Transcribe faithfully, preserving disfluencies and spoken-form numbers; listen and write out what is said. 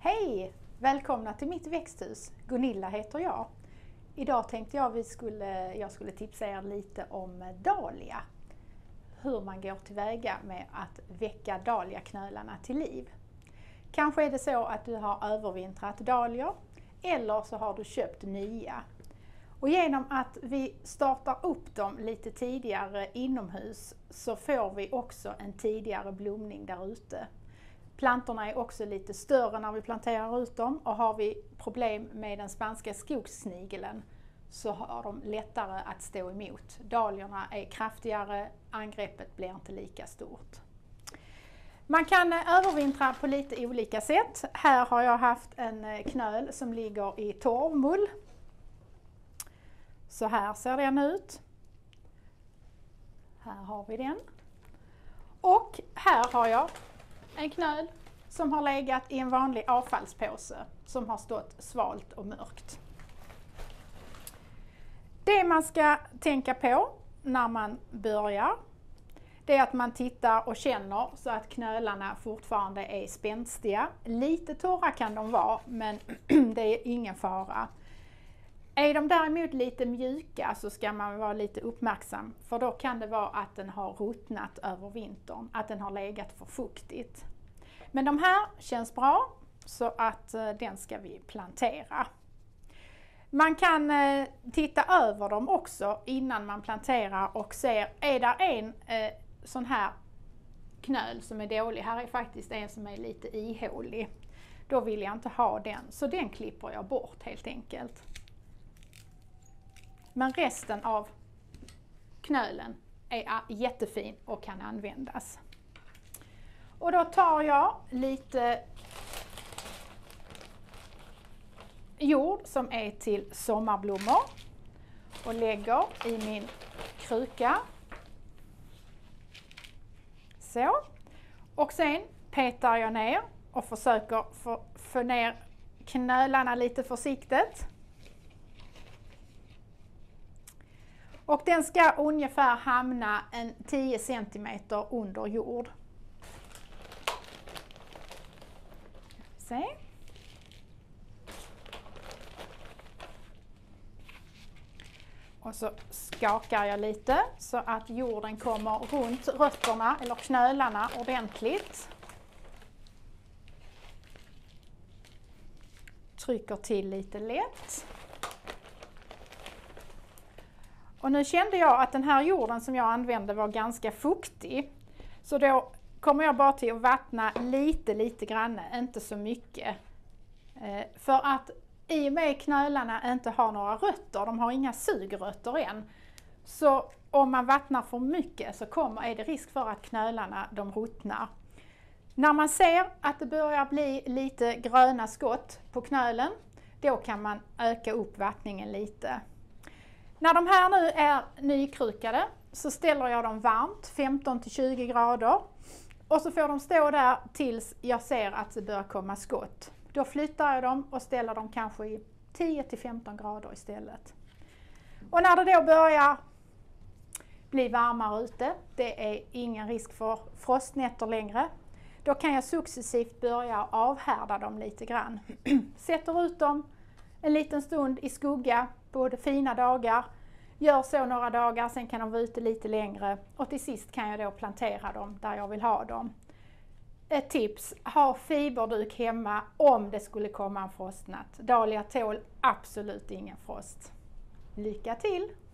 Hej! Välkomna till mitt växthus. Gunilla heter jag. Idag tänkte jag vi skulle, jag skulle tipsa er lite om dahlia. Hur man går tillväga med att väcka dahliaknölarna till liv. Kanske är det så att du har övervintrat dahlior eller så har du köpt nya. Och genom att vi startar upp dem lite tidigare inomhus så får vi också en tidigare blomning där ute. Plantorna är också lite större när vi planterar ut dem, och har vi problem med den spanska skogssnigeln så har de lättare att stå emot. Dahliorna är kraftigare, angreppet blir inte lika stort. Man kan övervintra på lite olika sätt. Här har jag haft en knöl som ligger i torvmull. Så här ser den ut. Här har vi den. Och här har jag en knöl som har legat i en vanlig avfallspåse som har stått svalt och mörkt. Det man ska tänka på när man börjar, det är att man tittar och känner så att knölarna fortfarande är spänstiga. Lite torra kan de vara, men det är ingen fara. Är de däremot lite mjuka så ska man vara lite uppmärksam, för då kan det vara att den har ruttnat över vintern, att den har legat för fuktigt. Men de här känns bra, så att den ska vi plantera. Man kan titta över dem också innan man planterar och ser, är där en eh, sån här knöl som är dålig, här är faktiskt en som är lite ihålig. Då vill jag inte ha den, så den klipper jag bort helt enkelt. Men resten av knölen är jättefin och kan användas. Och då tar jag lite jord som är till sommarblommor och lägger i min kruka. Så. Och sen petar jag ner och försöker få, få ner knölarna lite försiktigt. Och den ska ungefär hamna en tio centimeter under jord. Se. Och så skakar jag lite så att jorden kommer runt rötterna eller knölarna ordentligt. Trycker till lite lätt. Och nu kände jag att den här jorden som jag använde var ganska fuktig. Så då kommer jag bara till att vattna lite, lite grann, inte så mycket. Eh, för att i och med knölarna inte har några rötter, de har inga sugrötter än. Så om man vattnar för mycket så kommer, är det risk för att knölarna de ruttnar. När man ser att det börjar bli lite gröna skott på knölen, då kan man öka upp vattningen lite. När de här nu är nykrukade så ställer jag dem varmt, femton till tjugo grader. Och så får de stå där tills jag ser att det börjar komma skott. Då flyttar jag dem och ställer dem kanske i tio till femton grader istället. Och när det då börjar bli varmare ute, det är ingen risk för frostnätter längre. Då kan jag successivt börja avhärda dem lite grann. Sätter ut dem en liten stund i skugga på fina dagar. Gör så några dagar, sen kan de vara ute lite längre. Och till sist kan jag då plantera dem där jag vill ha dem. Ett tips, ha fiberduk hemma om det skulle komma en frostnatt. Dahlia tål absolut ingen frost. Lycka till!